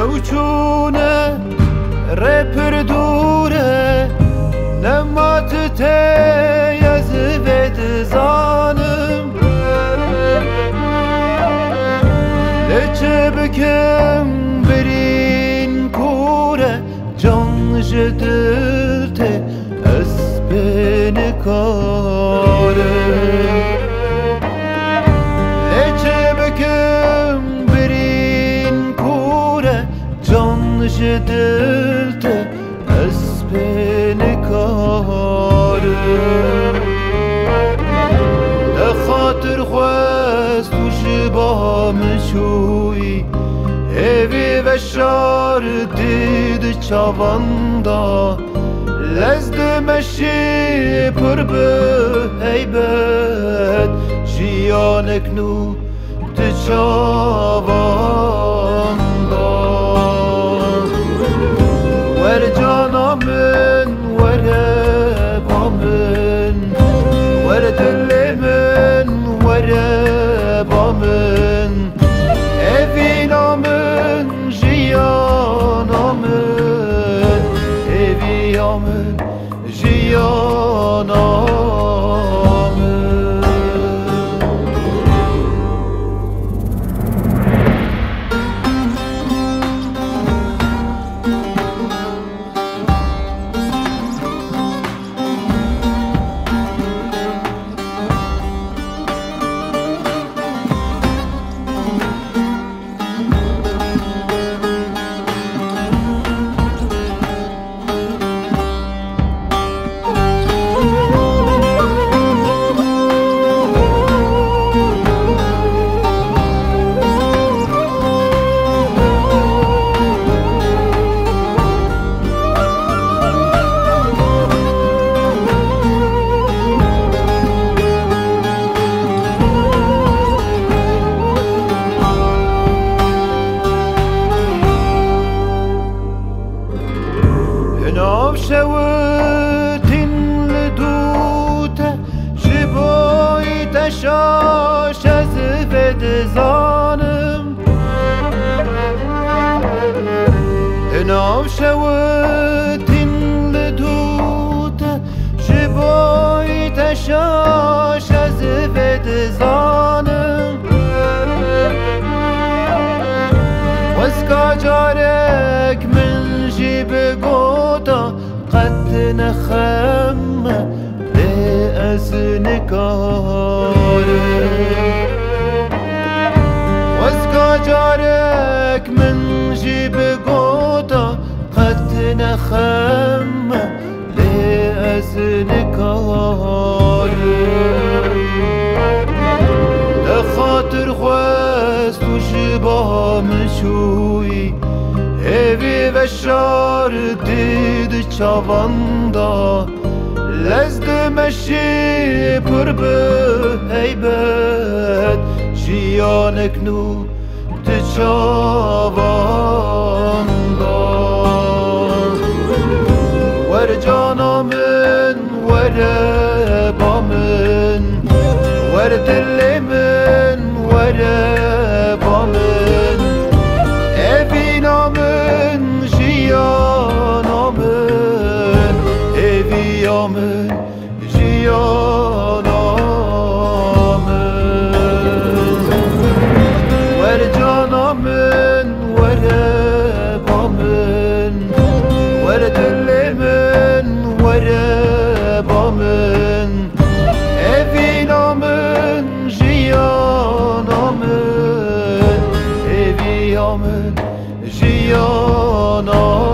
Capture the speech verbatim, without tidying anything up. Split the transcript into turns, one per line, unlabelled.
نوچونه رپر دوره نمات تیز بید زانم لچه بکم برین کوره جان جدلته اسبین کاره لچه بکم برین کوره جان جدلته اسبین کاره ده خاطر خواست و شبا مشوی هیوی و شار دید چاواندا لزد مشی پر به هیبت جیانک نو ده چاواندا ور جانا من ور با من ور دل من ور با من ایوینا من جیانا من ایویا من جیانا من شوتين لدوته جبوي تشاش زفت زانم هناو شوتين لدوته جبوي تشاش زفت زانم واسكا جارك من جيب قوتا قد نخم بأس نكاره واسكا جارك من جيب قوتا قد نخم بأس نكاره ده خاطر خواست و شبا مشوی هیوی و شار دید چاواندا لزد مشی پر به هیبت جیانک نو ده چاواندا ور جانا من ور با من ور دل من ور با من ایوینا من جیانا من ایویا من جیانا من ور جانا من ور با من ور دل من ور با من ایوینا من جیانا من ایویا من جیانا